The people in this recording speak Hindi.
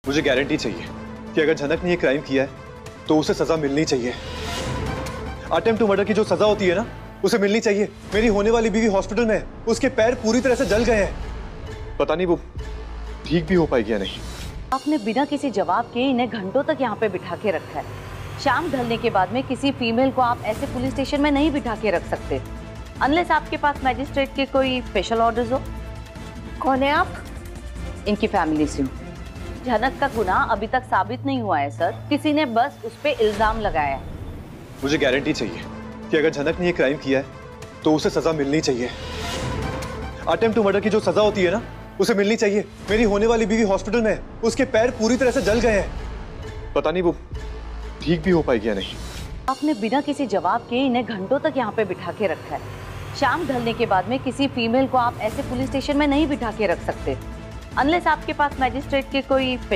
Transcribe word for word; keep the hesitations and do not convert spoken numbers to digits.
मुझे गारंटी चाहिए कि अगर झनक ने ये क्राइम किया है तो उसे सजा मिलनी चाहिए। अटेम्प्ट टू मर्डर की जो सजा होती है ना, उसे मिलनी चाहिए। मेरी होने वाली बीवी हॉस्पिटल में है, उसके पैर पूरी तरह से जल गए हैं। पता नहीं वो ठीक भी हो पाएगी या नहीं। आपने बिना किसी जवाब के इन्हें घंटों तक यहाँ पे बिठा के रखा है। शाम ढलने के बाद में किसी फीमेल को आप ऐसे पुलिस स्टेशन में नहीं बिठा के रख सकते, अनलेस आपके पास मैजिस्ट्रेट के कोई स्पेशल ऑर्डर्स हो। कौन है आप? इनकी फैमिली से हूँ। झनक का गुनाह अभी तक साबित नहीं हुआ है सर, किसी ने बस उस पे इल्जाम लगाया है। मुझे गारंटी चाहिए कि अगर झनक ने ये क्राइम किया है तो उसे सजा मिलनी चाहिए। अटेम्प्ट टू मर्डर की जो सजा होती है ना, उसे मिलनी चाहिए। मेरी होने वाली बीवी हॉस्पिटल में है, उसके पैर पूरी तरह से जल गए हैं। पता नहीं वो ठीक भी हो पाएगी या नहीं। आपने बिना किसी जवाब के इन्हें घंटों तक यहाँ पे बिठा के रखा है। शाम ढलने के बाद में किसी फीमेल को आप ऐसे पुलिस स्टेशन में नहीं बिठा के रख सकते, अनलेस आपके पास मैजिस्ट्रेट के कोई